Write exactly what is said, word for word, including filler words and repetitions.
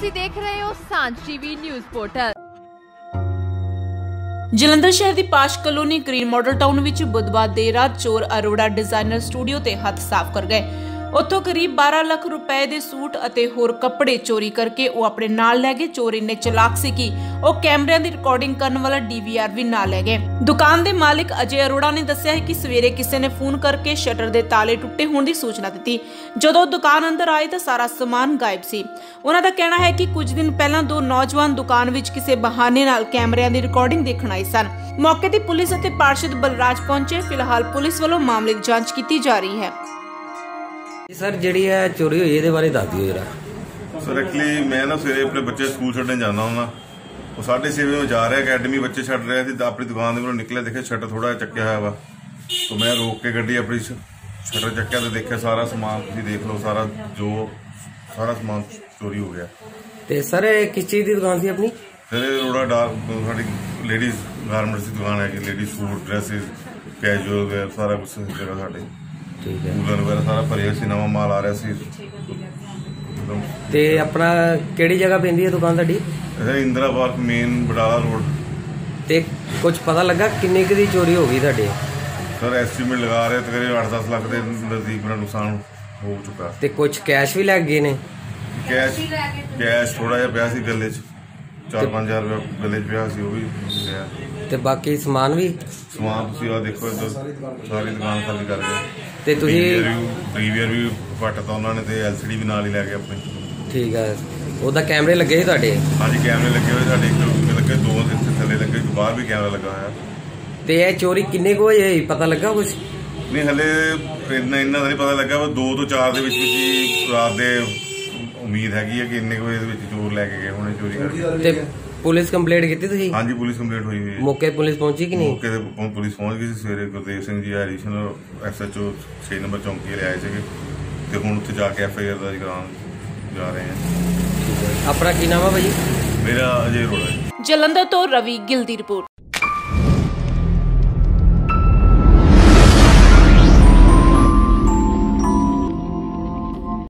ਤੁਸੀਂ ਦੇਖ ਰਹੇ ਹੋ ਸਾਂਝ ਟੀਵੀ ਨਿਊਜ਼ ਪੋਰਟਲ। ਜਲੰਧਰ शहर की posh colony green model town विच बुधवार देर रात चोर अरोड़ा डिजाइनर स्टूडियो ते हथ साफ कर गए। उत्थों करीब बारह लाख रुपए दे सूट अते होर कपड़े चोरी करके वो अपने नाल लै गए। चोर इन्ने चलाक सी कि वो कैमरिਆਂ ਦੀ रिकॉर्डिंग करने वाला डीवीआर भी नाल लै गए। दुकान के मालिक अजय अरोड़ा ने दस्सिया है कि सवेरे किसी ने फोन करके शटर के ताले टुटे होने की सूचना दी। जदों दुकान अंदर आए तो सारा समान गायब सी। उन्हां दा कहना है कि कुछ दिन पहला दो नौजवान दुकान विच किसी बहाने नाल कैमरिਆਂ ਦੀ रिकॉर्डिंग देखण आए सन। मौके ते पुलिस अते पार्षद बलराज पहुंचे। फिलहाल पुलिस वालों मामले की जांच की जा रही है। सर जी है चोरी हुई ये बारे दस दिओ जरा। सर एक्चुअली मैं ना सवेरे अपने बच्चे स्कूल छड्डन जाना हुंदा, वो साढ़े छे बजे जा रहा अकैडमी बच्चे छड़ रहे थे। अपनी दुकान के निकले देखे शटर थोड़ा चक्या हुआ वा, तो मैं रोक के गड्डी अपनी शटर चक्या तो देखा सारा समान तुसीं देख लो, सारा जो सारा समान चोरी हो गया। ते सर किस चीज़ की दुकान थी अपनी? सर रोड़ा डार्क साड़ी लेडीज गारमेंट्स की दुकान है, ladies suit dresses casual wear सारा कुछ जगह साढ़े ठीक है। कूलर वगैरह सारा भरिया सी, नवा माल आ रहा सी। ते अपना केड़ी जगह पैंदी है दुकान तुहाडी? Indira park main Batala road. ते कुछ पता लगा किन्ने की दी चोरी हो गई तुहाडे? सर एस्टीमेट लगा रहे तकरीबन आठ दस लाख के नजदीक मेरा नुकसान हो चुका। ते कुछ कैश भी लग गए ने? कैश कैश थोड़ा जिहा पिया सी गले च, चार पांच हजार रुपया गले च पिया सी, वो भी गया। ते बाकी समान भी समान तुसीं आ देखो इधर सारी दुकान खाली कर गए। ते तुसीं प्रीवियर भी पटता उन्होंने ते एलसीडी भी नाल ही लै गए अपनी। ठीक है। ਉਹਦਾ ਕੈਮਰੇ ਲੱਗੇ ਸੀ ਤੁਹਾਡੇ? ਹਾਂਜੀ ਕੈਮਰੇ ਲੱਗੇ ਹੋਏ ਸਾਡੇ, ਇੱਕ ਰੂਮ में ਲੱਗੇ, ਦੋ ਇੱਥੇ ਥੱਲੇ ਲੱਗੇ, ਬਾਹਰ ਵੀ ਕੈਮਰਾ ਲੱਗਾ ਹੋਇਆ। ਤੇ ਇਹ ਚੋਰੀ ਕਿੰਨੇ ਕੋ ਹੋਈ ਪਤਾ ਲੱਗਾ ਕੁਝ? ਨਹੀਂ ਹਲੇ ਇੰਨਾ ਇੰਨਾ ਤਾਂ ਨਹੀਂ ਪਤਾ ਲੱਗਾ, ਪਰ ਦੋ ਤੋਂ ਚਾਰ ਦੇ ਵਿੱਚ ਵਿੱਚ ਹੀ ਰਾਤ ਦੇ ਉਮੀਦ ਹੈਗੀ ਹੈ ਕਿ ਇੰਨੇ ਕੁ ਦੇ ਵਿੱਚ ਚੋਰ ਲੈ ਕੇ ਗਏ ਹੋਣੇ ਚੋਰੀ ਕਰਕੇ। ਤੇ ਪੁਲਿਸ ਕੰਪਲੇਂਟ ਕੀਤੀ ਤੁਸੀਂ? ਹਾਂਜੀ ਪੁਲਿਸ ਕੰਪਲੇਂਟ ਹੋਈ ਹੋਈ ਹੈ। ਮੌਕੇ ਪੁਲਿਸ ਪਹੁੰਚੀ ਕਿ ਨਹੀਂ? ਮੌਕੇ ਤੇ ਪੁਲਿਸ ਪਹੁੰਚ ਗਈ ਸੀ ਸਵੇਰੇ। ਗੁਰਦੇਵ ਸਿੰਘ ਜੀ ਐਡੀਸ਼ਨਲ ਐਸਐਚਓ ਛੇ ਨੰਬਰ ਚੌਂਕੀ ਲੈ ਆਏ ਸੀਗੇ, ਤੇ ਹੁਣ ਉੱਥੇ ਜਾ ਕੇ ਐਫਆਈਆਰ ਦਰਜ ਕਰਾਉਣ ਜਾ ਰਹੇ ਹਾਂ। ਆਪਣਾ ਕੀ ਨਾਮ ਹੈ ਭਾਜੀ? ਮੇਰਾ ਅਜੇ ਅਰੋੜਾ। ਜਲੰਧਰ ਤੋਂ ਰਵੀ ਗਿੱਲ ਦੀ ਰਿਪੋਰਟ।